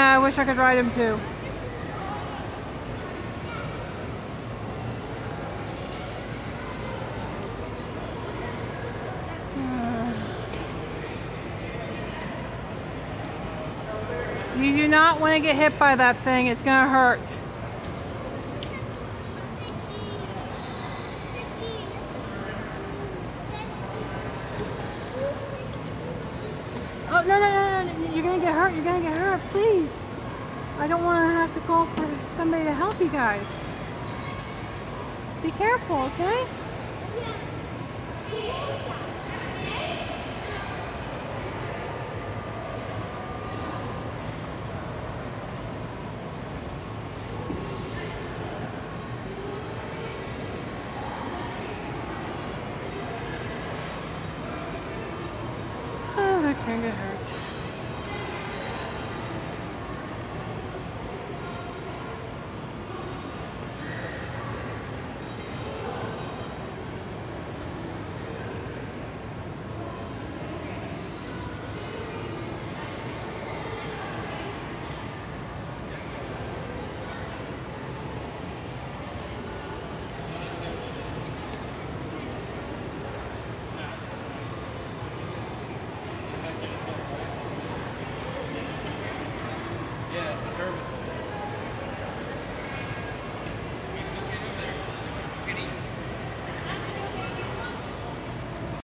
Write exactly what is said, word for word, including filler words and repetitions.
Yeah, I wish I could ride him too. You do not want to get hit by that thing. It's going to hurt. Oh, no, no, no, no. You're going to get hurt. You're going to get hurt. Please. I don't want to have to call for somebody to help you guys. Be careful, okay? Oh, that kind of hurts. Yeah, it's a German.